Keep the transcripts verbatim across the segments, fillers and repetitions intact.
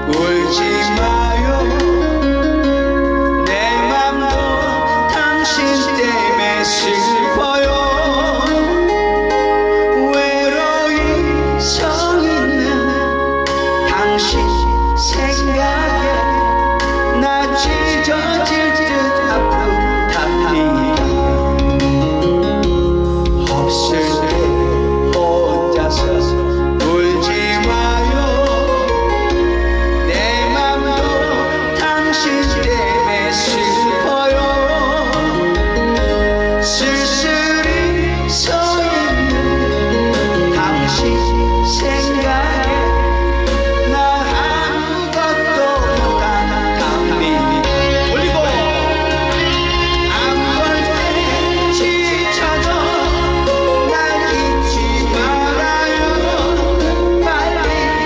울지 마요. 내 맘도 당신 때문에 슬퍼요. 외로이 서 있는 당신 생각에 나 찢어질 듯 아프답니다. 없을 때 혼자서 울지 마요. 내 맘도 당신 때문에 슬퍼요. 쓸쓸히 서 있는 당신 생각에 나 아무것도 못한답니다. 올리고 안 볼 때 지쳐져 날 잊지 말아요. 빨리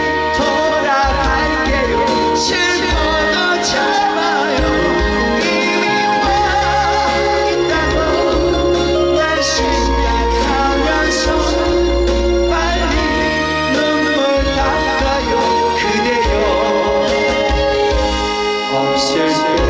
돌아갈게요. 슬퍼도 참아요. 이미 와 있다고 날 생각하면서 빨리 눈물 닦아요. 그대여 없을 때